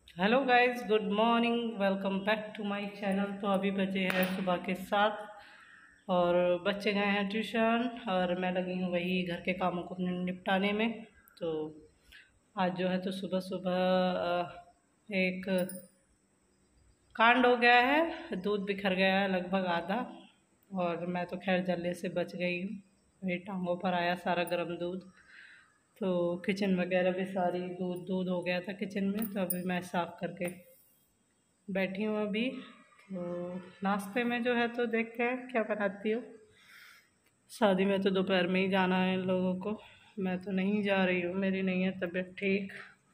Hello guys, good morning. Welcome back to my channel. तो अभी बजे हैं सुबह के 7 और बच्चे गए हैं ट्यूशन और मैं लगी हूँ वही घर के कामों को निपटाने में। तो आज जो है तो सुबह सुबह एक कांड हो गया है, दूध बिखर गया है लगभग आधा। और मैं तो खैर जल्दी से बच गई हूँ, मेरी टांगों पर आया सारा गर्म दूध। तो किचन वगैरह भी सारी दूध दूध हो गया था किचन में। तो अभी मैं साफ़ करके बैठी हूँ अभी। तो नाश्ते में जो है तो देखते हैं क्या बनाती हूँ। शादी में तो दोपहर में ही जाना है इन लोगों को, मैं तो नहीं जा रही हूँ, मेरी नहीं है तबीयत ठीक।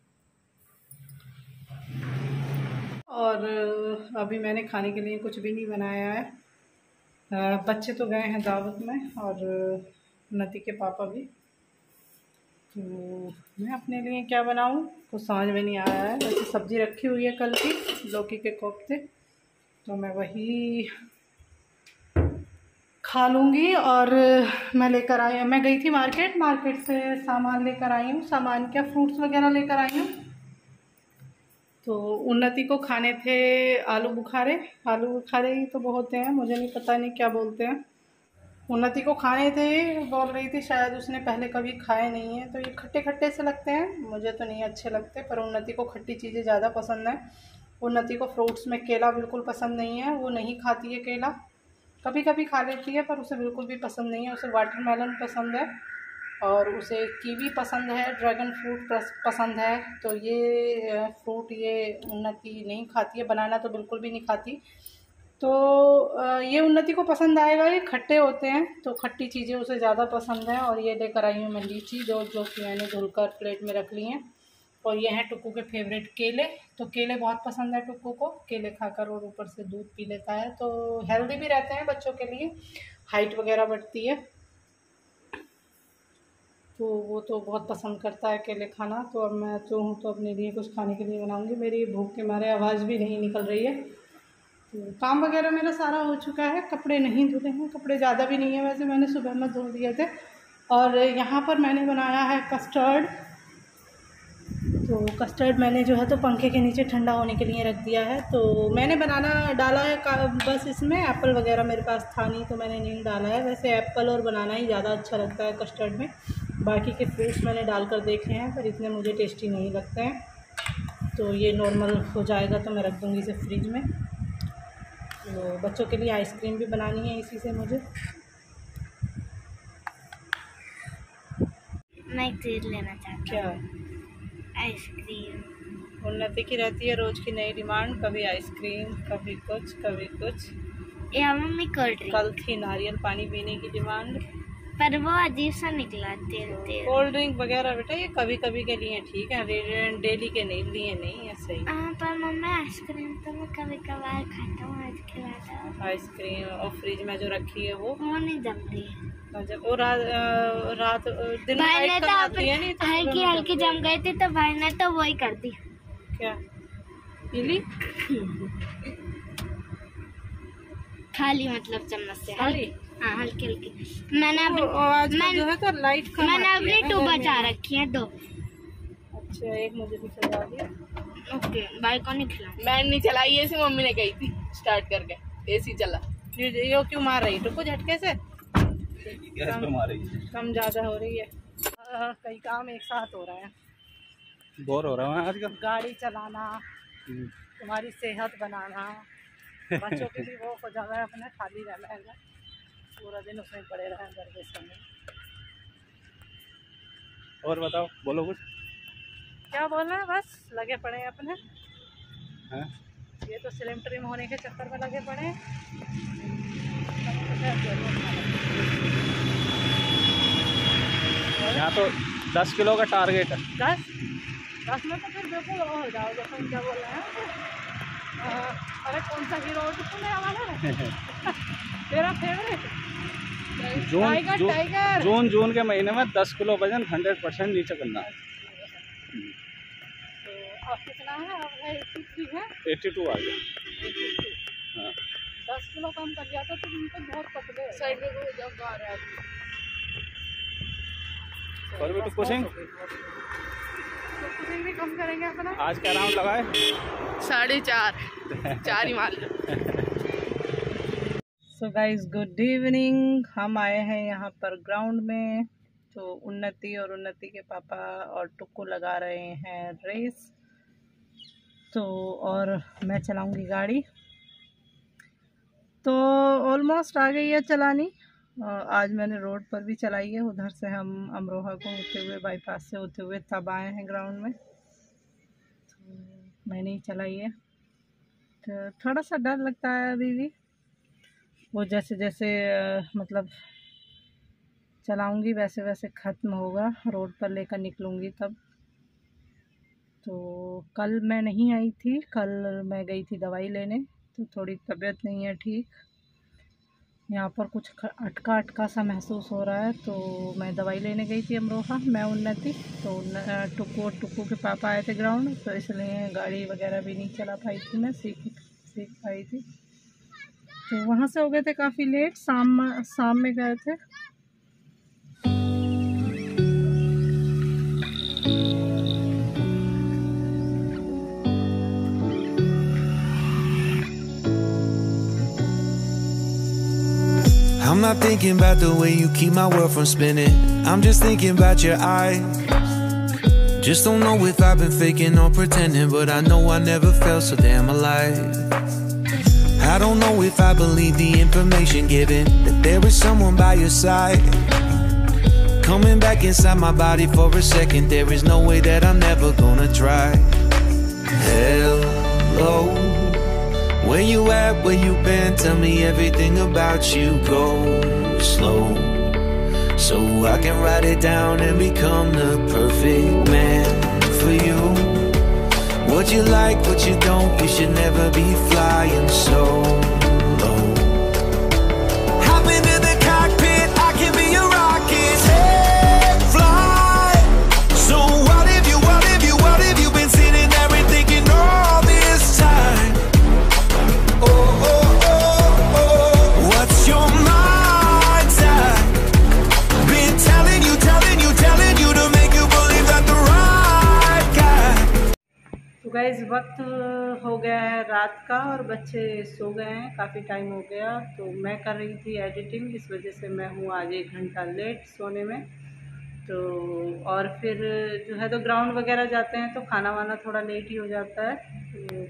और अभी मैंने खाने के लिए कुछ भी नहीं बनाया है। बच्चे तो गए हैं दावत में और नती के पापा भी। तो मैं अपने लिए क्या बनाऊँ कुछ समझ में नहीं आया है। वैसे सब्ज़ी रखी हुई है कल की, लौकी के कोफ्ते, तो मैं वही खा लूँगी। और मैं गई थी मार्केट से सामान लेकर आई हूँ। सामान क्या, फ्रूट्स वगैरह लेकर आई हूँ। तो उन्नति को खाने थे आलू बुखारे। आलू बुखारे ही तो बोलते हैं, मुझे नहीं पता नहीं क्या बोलते हैं। उन्नति को खाने थे, बोल रही थी शायद उसने पहले कभी खाए नहीं है। तो ये खट्टे खट्टे से लगते हैं, मुझे तो नहीं अच्छे लगते, पर उन्नति को खट्टी चीज़ें ज़्यादा पसंद है। उन्नति को फ्रूट्स में केला बिल्कुल पसंद नहीं है, वो नहीं खाती है केला। कभी कभी खा लेती है पर उसे बिल्कुल भी पसंद नहीं है। उसे वाटरमेलन पसंद है और उसे कीवी पसंद है, ड्रैगन फ्रूट पसंद है। तो ये फ्रूट ये उन्नति नहीं खाती है। बनाना तो बिल्कुल भी नहीं खाती। तो ये उन्नति को पसंद आएगा, ये खट्टे होते हैं तो खट्टी चीज़ें उसे ज़्यादा पसंद है। और ये लेकर आई हूँ मैं लीची, जो कि मैंने धुलकर प्लेट में रख ली हैं। और ये हैं टुक्कू के फेवरेट केले। तो केले बहुत पसंद है टुक्कू को, केले खाकर और ऊपर से दूध पी लेता है। तो हेल्दी भी रहते हैं बच्चों के लिए, हाइट वगैरह बढ़ती है। तो वो तो बहुत पसंद करता है केले खाना। तो अब मैं तो हूँ तो अपने लिए कुछ खाने के लिए बनाऊँगी। मेरी भूख के मारे आवाज़ भी नहीं निकल रही है। तो काम वगैरह मेरा सारा हो चुका है, कपड़े नहीं धुले हैं, कपड़े ज़्यादा भी नहीं है वैसे, मैंने सुबह में धुल दिए थे। और यहाँ पर मैंने बनाया है कस्टर्ड। तो कस्टर्ड मैंने जो है तो पंखे के नीचे ठंडा होने के लिए रख दिया है। तो मैंने बनाना डाला है बस इसमें एप्पल वगैरह मेरे पास था नहीं तो मैंने नहीं डाला है। वैसे एप्पल और बनाना ही ज़्यादा अच्छा लगता है कस्टर्ड में। बाकी के फ्रूट्स मैंने डालकर देखे हैं पर इतने मुझे टेस्टी नहीं लगते हैं। तो ये नॉर्मल हो जाएगा तो मैं रख दूँगी इसे फ्रिज में। तो बच्चों के लिए आइसक्रीम भी बनानी है इसी से मुझे। मैं एक चीज़ लेना चाहता हूँ। क्या? आइसक्रीम। उन्नति की रहती है रोज़ की नई डिमांड, कभी आइसक्रीम, कभी कुछ कभी कुछ। या मम्मी कोल्ड ड्रिंक। कल थी नारियल पानी पीने की डिमांड, पर वो अजीब सा निकला, तेल तेल। कोल्ड ड्रिंक वगैरह बेटा ये कभी कभी के लिए ठीक है, डेली के नहीं लिए नहीं ऐसे ही। पर मम्मी आइसक्रीम तो मैं कभी कभार खाता हूँ, आज खिलाता हूँ। आइसक्रीम और फ्रिज में जो रखी है वो नहीं जमती। जब वो रात दिन में भाई ने तो आती है नहीं, तो हल्की हल्की जम गई थी तो भाई ने तो वही कर दी। क्या पीली? खाली मतलब चम्मच से खाली? हाँ हल्की हल्की। मैंने जो है तो लाइट कम मैंने आती है अभी ना 2 घर बचा में। रखी है, 2। अच्छा, एक मुझे भी चला दिया। ओके, भाई को नहीं खिला। मैं नहीं चलाई, ऐसी मम्मी ने कही थी स्टार्ट करके, एसी चला। ये क्यों मार रही टुक्कू झटके से? गैस पे मार रही है। कम ज़्यादा हो रही है। कई काम एक साथ हो रहे हैं। बोर हो रहा हूँ आजकल। गाड़ी चलाना, तुम्हारी सेहत बनाना, बच्चों की भी वो हो जाना है, अपने खाली रहना है ना, पूरा दिन उसमें पड़े रहे घर के समय। और बताओ, बोलो कुछ। क्या बोलना है, बस लगे पड़े हैं अपने। हैं? ये तो सिलेंडर में होने के चक्कर में लगे पड़े हैं। यहाँ तो 10 किलो का टारगेट है। 10 में तो फिर बिल्कुल वो हो जाओ, जैसे क्या बोल रहे हैं। अरे कौन सा हीरो मेरा वाला है? तेरा फेवरेट जून के महीने में 10 किलो वजन 100% नीचे करना है। तो अब कितना है? अब है 83 है। 82 आ गया। 82। हाँ। 10 किलो कम कर दिया तो तुम तो बहुत पतले हो। साइड में जाओ, बाहर है। और भी तो पुशिंग भी कम करेंगे अपना। आज क्या राउंड लगाए? 4.5 4 ही मान लो। So guys good evening. हम आए हैं यहाँ पर ग्राउंड में, तो उन्नति और उन्नति के पापा और टुक्कू लगा रहे हैं रेस। तो और मैं चलाऊंगी गाड़ी। तो ऑलमोस्ट आ गई है चलानी। आज मैंने रोड पर भी चलाई है। उधर से हम अमरोहा को होते हुए, बाईपास से होते हुए तब आए हैं ग्राउंड में। तो मैंने ही चलाई है। तो थोड़ा सा डर लगता है अभी भी। वो जैसे जैसे मतलब चलाऊंगी वैसे वैसे ख़त्म होगा, रोड पर लेकर निकलूंगी तब। तो कल मैं नहीं आई थी, कल मैं गई थी दवाई लेने, तो थोड़ी तबीयत नहीं है ठीक। यहाँ पर कुछ अटका अटका सा महसूस हो रहा है, तो मैं दवाई लेने गई थी अमरोहा, मैं उन्नति। तो टुक्कू और टुक्कू के पापा आए थे ग्राउंड, तो इसलिए गाड़ी वगैरह भी नहीं चला पाई थी, मैं सीख पाई थी। तो वहाँ से हो गए थे काफ़ी लेट, शाम में गए थे। I'm not thinking about the way you keep my world from spinning. I'm just thinking about your eyes. Just don't know if I've been faking or pretending, but I know I never felt so damn alive. I don't know if I believe the information given, that there is someone by your side. Coming back inside my body for a second, there is no way that I'm never gonna try. Hello, where you at, where you been, tell me everything about you. Go slow, so I can write it down and become the perfect man for you. What you like, what you don't, you should never be flying so low. Hop into the cockpit, I can be a rocket. Hey, fly. So what if you been sitting there and thinking all this time? Oh, oh, oh, oh, what's your mind's at? Been telling you to make you believe that the right guy. तो guys वक्त हो गया है रात का और बच्चे सो गए हैं, काफ़ी टाइम हो गया। तो मैं कर रही थी एडिटिंग, इस वजह से मैं हूँ आज 1 घंटा लेट सोने में। तो और फिर जो है तो ग्राउंड वगैरह जाते हैं तो खाना वाना थोड़ा लेट ही हो जाता है।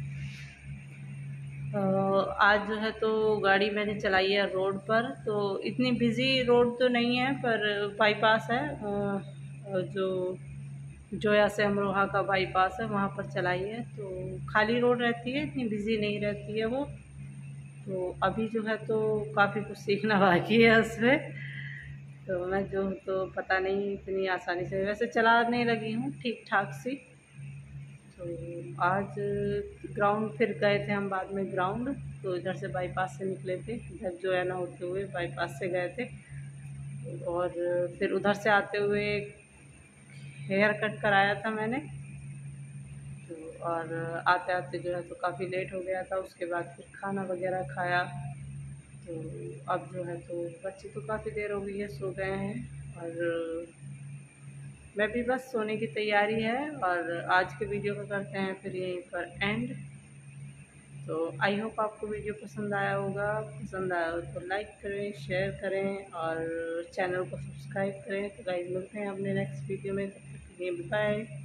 तो आज जो है तो गाड़ी मैंने चलाई है रोड पर, तो इतनी बिज़ी रोड तो नहीं है, पर बाईपास है, जो जोया से अमरोहा का बाईपास है, वहाँ पर चलाई है। तो खाली रोड रहती है, इतनी बिज़ी नहीं रहती है वो। तो अभी जो है तो काफ़ी कुछ सीखना बाकी है उसमें। तो मैं जो तो पता नहीं इतनी आसानी से वैसे चलाने लगी हूँ ठीक ठाक सी। तो आज ग्राउंड फिर गए थे हम बाद में ग्राउंड, तो इधर से बाईपास से निकले थे, इधर जोया ना होते हुए बाईपास से गए थे। और फिर उधर से आते हुए हेयर कट कराया था मैंने। तो और आते आते जो है तो काफ़ी लेट हो गया था। उसके बाद फिर खाना वगैरह खाया। तो अब जो है तो बच्चे तो काफ़ी देर हो गई है, सो गए हैं और मैं भी बस सोने की तैयारी है। और आज के वीडियो को करते हैं फिर यहीं पर एंड। तो आई होप आपको वीडियो पसंद आया होगा। पसंद आया हो तो लाइक करें, शेयर करें और चैनल को सब्सक्राइब करें। तो गाइस मिलते हैं अपने नेक्स्ट वीडियो में, तब तक के लिए बाय।